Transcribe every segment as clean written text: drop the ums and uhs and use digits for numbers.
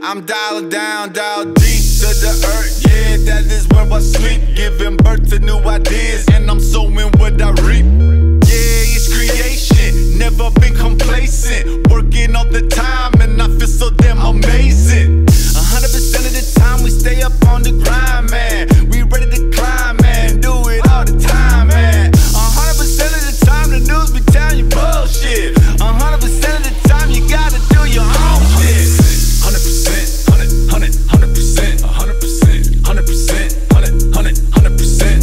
I'm dialed down, dialed deep to the earth. Yeah, that is where I sleep, giving birth to new ideas, and I'm sowing what I reap. Yeah, it's creation, never been complacent, working all the time, and I feel so damn amazing. 100% of the time we stay up on the grind, man. We ready to climb, man, do it all the time, man. 100% of the time the news be telling you bullshit. 100% of the time you gotta do your own shit. 100%, 100%, 100%, 100%, 100%, 100%, 100%, 100%, 100%,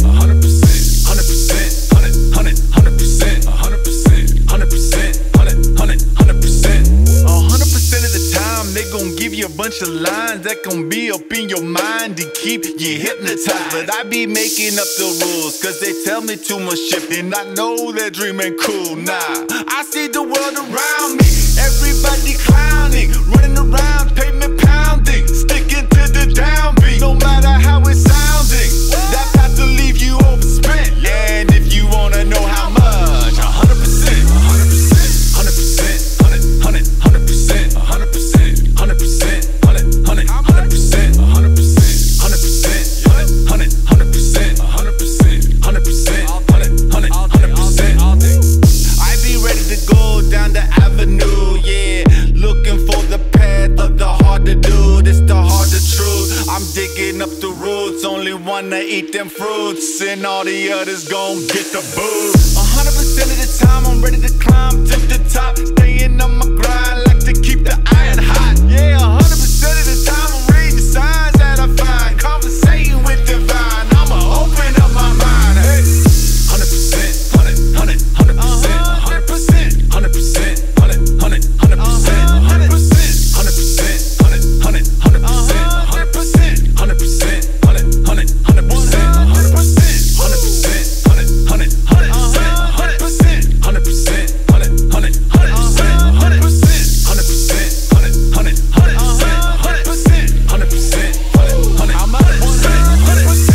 100% of the time they gon' give you a bunch of lines that gon' be up in your mind and keep you hypnotized. But I be making up the rules, cause they tell me too much shit, and I know that dream ain't cool, nah. I see the world around me, everybody clowning, running around, pavement pounding, sticking to the downbeat, no matter how it's sounding. That path to leave you overspent, and if you wanna know how much, 100%, 100%, 100%, 100, 100, 100%, 100%, 100%, 100, 100, 100%, 100%, 100%, 100%, 100%, 100%, 100%, 100%. I be ready to go down the avenue, yeah, looking for the path of the hard to do. This the hard to truth. I'm digging up the roots, only wanna eat them fruits, and all the others gon' get the booze. 100% of the time I'm ready to